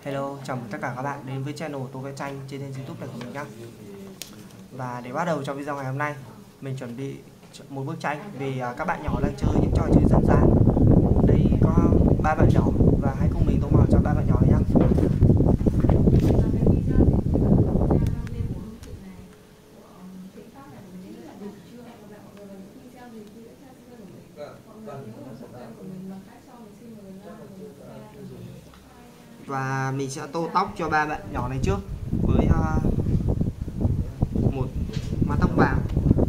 Hello, chào mừng tất cả các bạn đến với channel Tô Vẽ Tranh trên YouTube này của mình nhé. Và để bắt đầu cho video ngày hôm nay, mình chuẩn bị một bức tranh vì các bạn nhỏ đang chơi những trò chơi dân gian. Đây có 3 bạn nhỏ và hãy cùng mình tô màu cho 3 bạn nhỏ này nhé. Và mình sẽ tô tóc cho 3 bạn nhỏ này trước với một mái tóc vàng.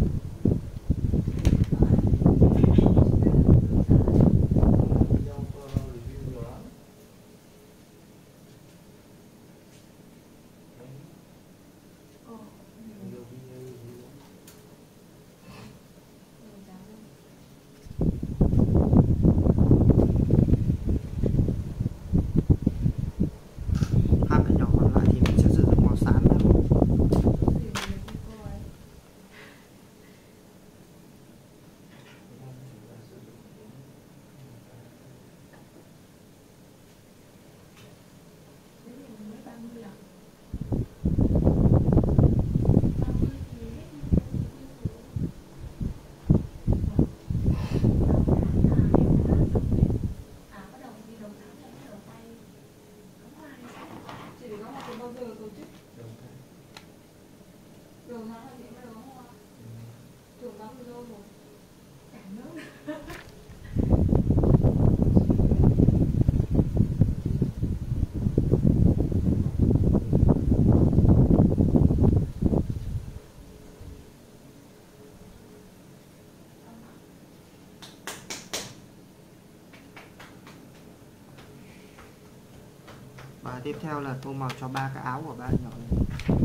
Và tiếp theo là tô màu cho 3 cái áo của bạn nhỏ này.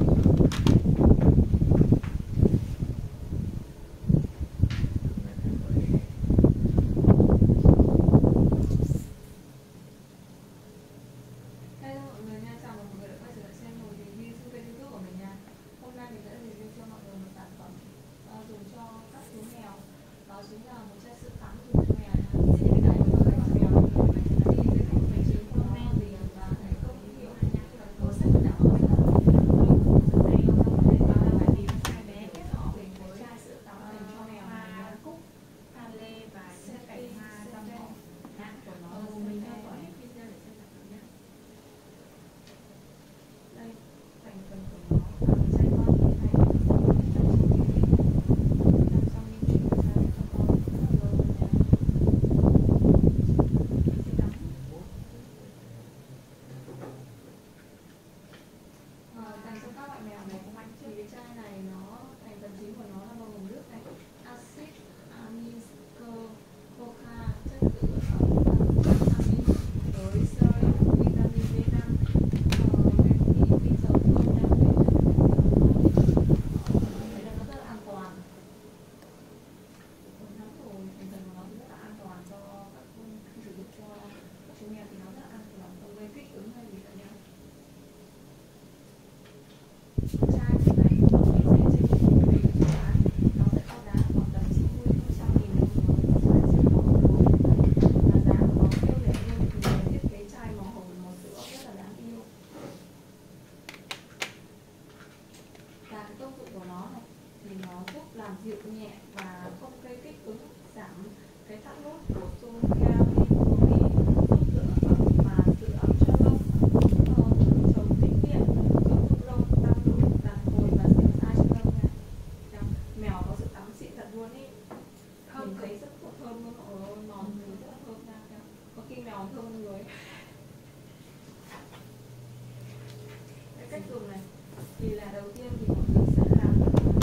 Dịu nhẹ và không gây kích ứng, giảm cái thắt nút, bổ sung keratin, giúp giữ ẩm và giữ ẩm cho lông, chống tĩnh điện, chống thụ lông, tăng độ đàn hồi và dẻo dai cho lông nha. Mèo có sự tắm xịn thật luôn ý, mình thấy rất là thơm luôn, màu rất là thơm ra, có khi mèo thơm người. Cái cách dùng này thì là đầu tiên thì mọi người sẽ làm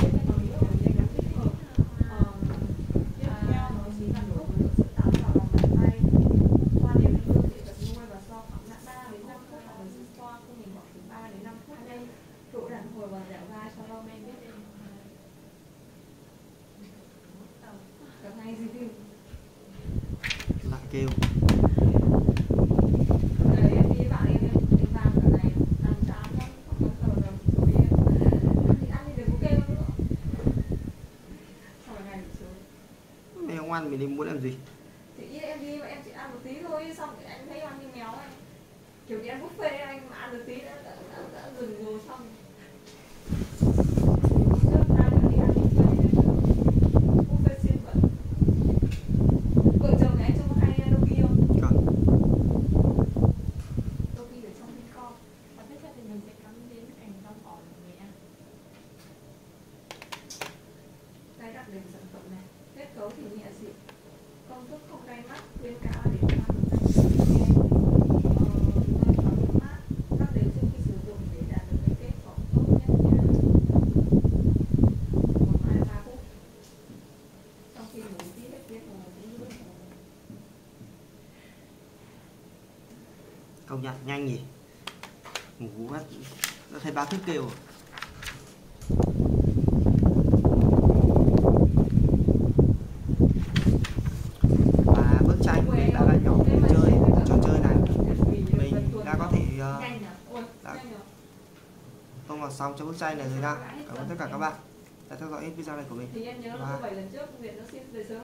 độ đàn hồi và dẻo dai cho lông em biết em. Gặp ngay gì thì lại kêu. Đấy em đi bạn em làm cả này làm chán lắm, không có thở rồi thì ăn thì đừng có kêu nữa. Sau ngày xuống. Mày không ăn mình đi muốn làm gì? Thì em đi mà em chỉ ăn một tí thôi, xong rồi anh thấy ăn như mèo ấy. Kiểu đi ăn buffet anh mà ăn được tí nữa đã dừng ngồi xong. Buffet xiên bẩn. Vợ chồng nhà anh trông hay Doki không? Vâng. Doki ở trong Vincom. Và tiếp theo thì mình sẽ cắm đến cảnh rau tỏi của người ăn. Cái đặc điểm sản phẩm này, kết cấu thì nhẹ dịu, công thức không gay mắt, bên cá để ăn mát, rắc đều trước khi sử dụng để đạt được cái kết quả tốt nhất nha. Còn 2-3 phút. Trong khi ngủ tí hết biết rồi cũng nước rồi. Công nhận nhanh nhỉ. Ngủ mất đã thấy báo thức kêu rồi. Và bức tranh để các bạn nhỏ cùng chơi trò chơi này, mình đã có thể Nhanh nhỉ? Ôi, đã nhanh nhỉ? không vào xong cho bức tranh này rồi nha. Cảm ơn tất cả các bạn đã theo dõi hết video này của mình. Thì em nhớ là 7 lần trước Việt nó xin về sớm.